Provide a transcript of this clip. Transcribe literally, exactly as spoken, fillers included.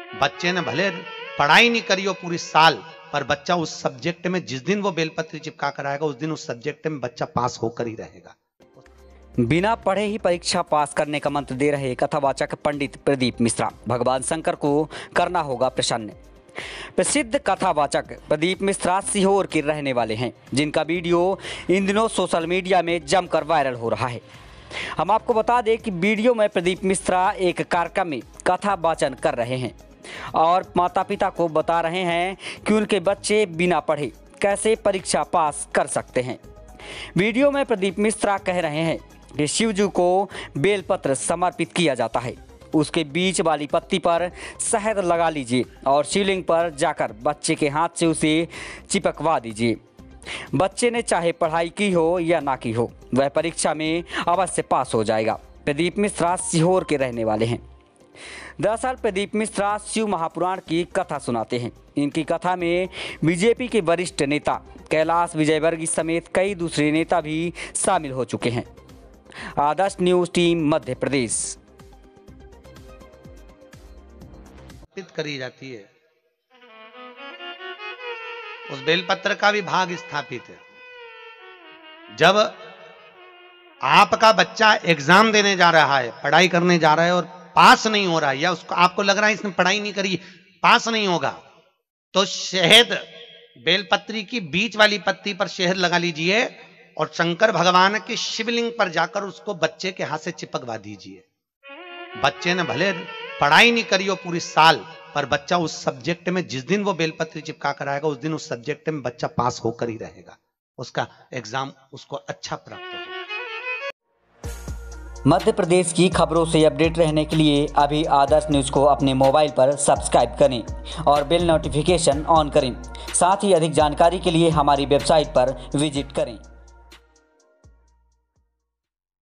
बच्चे ने भले पढ़ाई नहीं करी हो पूरी साल, पर बच्चा उस सब्जेक्ट में जिस दिन वो बेलपत्री चिपका कर आएगा उस दिन उस सब्जेक्ट में बच्चा पास होकर ही रहेगा। बिना पढ़े ही परीक्षा पास करने का मंत्र दे रहे कथावाचक पंडित प्रदीप मिश्रा, भगवान शंकर को करना होगा प्रसन्न। प्रसिद्ध कथावाचक प्रदीप मिश्रा सीहोर के रहने वाले हैं, जिनका वीडियो इन दिनों सोशल मीडिया में जमकर वायरल हो रहा है। हम आपको बता दें कि वीडियो में प्रदीप मिश्रा एक कार्यक्रम में कथा वाचन कर रहे हैं और माता पिता को बता रहे हैं कि उनके बच्चे बिना पढ़े कैसे परीक्षा पास कर सकते हैं। वीडियो में प्रदीप मिश्रा कह रहे हैं कि शिवजी को बेलपत्र समर्पित किया जाता है, उसके बीच वाली पत्ती पर शहद लगा लीजिए और शिवलिंग पर जाकर बच्चे के हाथ से उसे चिपकवा दीजिए। बच्चे ने चाहे पढ़ाई की हो या ना की हो, वह परीक्षा में अवश्य पास हो जाएगा। प्रदीप मिश्रा सीहोर के रहने वाले हैं। दरअसल प्रदीप मिश्रा शिव महापुराण की कथा सुनाते हैं। इनकी कथा में बीजेपी के वरिष्ठ नेता कैलाश विजयवर्गीय समेत कई दूसरे नेता भी शामिल हो चुके हैं। Adarsh news team Madhya Pradesh. करी जाती है, उस बेलपत्र का भी भाग स्थापित है। जब आपका बच्चा एग्जाम देने जा रहा है, पढ़ाई करने जा रहा है और पास नहीं हो रहा है, या उसको आपको लग रहा है इसने पढ़ाई नहीं करी, पास नहीं होगा, तो शहद बेलपत्री की बीच वाली पत्ती पर शहद लगा लीजिए और शंकर भगवान के शिवलिंग पर जाकर उसको बच्चे के हाथ से चिपकवा दीजिए। बच्चे ने भले पढ़ाई नहीं करी हो पूरी साल, पर बच्चा उस सब्जेक्ट में जिस दिन वो बेलपत्री चिपका कर आएगा उस दिन उस सब्जेक्ट में बच्चा पास होकर ही रहेगा, उसका एग्जाम उसको अच्छा प्राप्त होगा। मध्य प्रदेश की खबरों से अपडेट रहने के लिए अभी आदर्श न्यूज को अपने मोबाइल पर सब्सक्राइब करें और बेल नोटिफिकेशन ऑन करें। साथ ही अधिक जानकारी के लिए हमारी वेबसाइट पर विजिट करें।